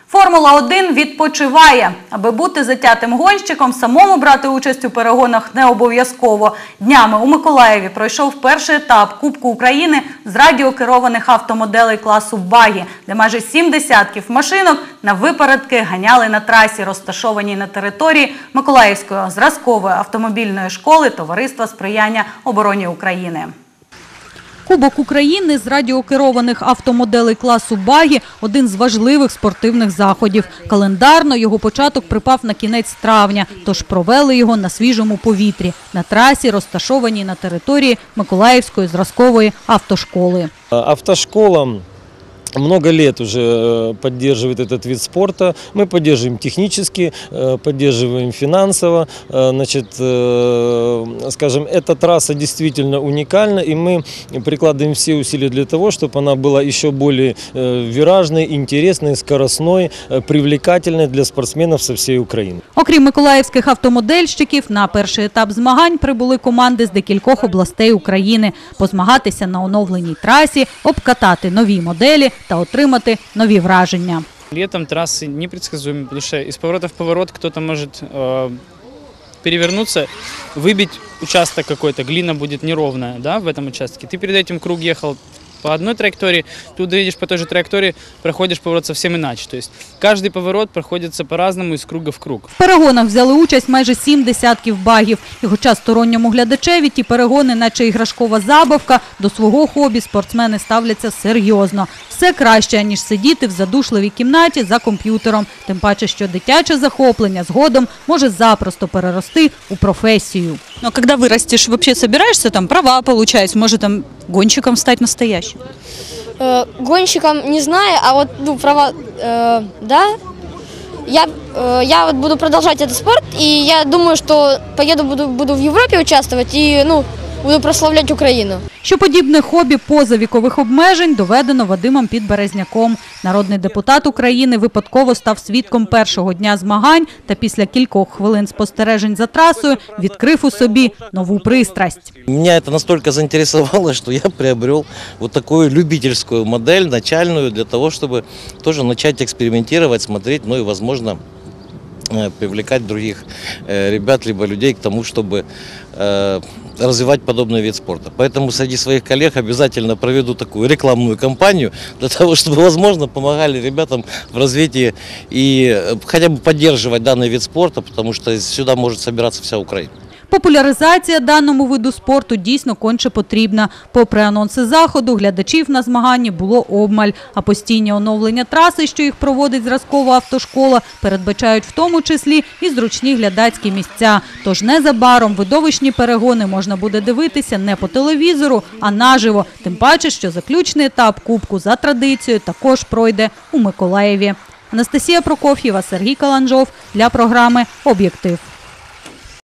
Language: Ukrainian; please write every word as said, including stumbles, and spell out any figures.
Формула один відпочиває. Аби бути затятим гонщиком, самому брати участь у перегонах не обов'язково. Днями у Миколаєві пройшов перший етап Кубку України з радіокерованих автомоделей класу «Багі», де майже сім десятків машинок на випередки ганяли на трасі, розташованій на території Миколаївської зразкової автомобільної школи Товариства сприяння обороні України. Кубок України з радіокерованих автомоделей класу «Багі» – один з важливих спортивних заходів. Календарно його початок припав на кінець травня, тож провели його на свіжому повітрі, на трасі, розташованій на території Миколаївської зразкової автошколи. Автошкола много лет уже поддерживает этот вид спорта. Мы поддерживаем технически, поддерживаем финансово. Значит, скажем, эта трасса действительно уникальна, и мы прикладываем все усилия для того, чтобы она была еще более виражной, интересной, скоростной, привлекательной для спортсменов со всей України. Окрім миколаївських автомодельщиків, на перший етап змагань прибули команди з декількох областей України. Позмагатися на оновленій трасі, обкатати нові моделі та отримати нові враження. Летом трассы непредсказуемы, потому что из поворота в поворот кто-то может э, перевернуться, выбить участок какой-то, глина будет неровная, да, в этом участке. Ты перед этим круг ехал по одной траектории, тут едешь по той же траектории, проходишь поворот совсем иначе. То есть каждый поворот проходится по-разному из круга в круг. В перегонах взяли участь майже сім десятків багів. І хоча сторонньому глядачеві ті перегони, наче іграшкова забавка, до свого хобі спортсмени ставляться серйозно. Все краще, ніж сидіти в задушливій кімнаті за комп'ютером. Тим паче, що дитяче захоплення згодом може запросто перерости у професію. Но когда вырастешь, вообще собираешься там права получать, может там гонщиком стать настоящим? Э, гонщиком не знаю, а вот ну, права, э, да. Я, э, я вот буду продолжать этот спорт, и я думаю, что поеду, буду, буду в Европе участвовать и ну, буду прославлять Україну. Що подібне хобі поза вікових обмежень доведено Вадимом Підберезняком. Народний депутат України випадково став свідком першого дня змагань та після кількох хвилин спостережень за трасою відкрив у собі нову пристрасть. Меня это настолько заинтересовало, что я приобрел вот такую любительскую модель, начальную, для того, чтобы тоже начать экспериментировать, смотреть, ну и, возможно, привлекать других ребят либо людей к тому, чтобы развивать подобный вид спорта. Поэтому среди своих коллег обязательно проведу такую рекламную кампанию для того, чтобы, возможно, помогали ребятам в развитии и хотя бы поддерживать данный вид спорта, потому что сюда может собираться вся Украина. Популяризація даному виду спорту дійсно конче потрібна. Попри анонси заходу, глядачів на змаганні було обмаль. А постійні оновлення траси, що їх проводить зразкова автошкола, передбачають в тому числі і зручні глядацькі місця. Тож незабаром видовищні перегони можна буде дивитися не по телевізору, а наживо. Тим паче, що заключний етап Кубку за традицією також пройде у Миколаєві. Анастасія Прокоф'єва, Сергій Каланжов для програми «Об'єктив».